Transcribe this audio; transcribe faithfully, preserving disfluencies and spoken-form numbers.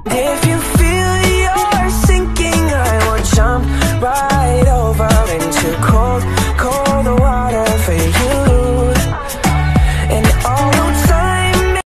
If you feel you're sinking, I will jump right over into cold, cold water.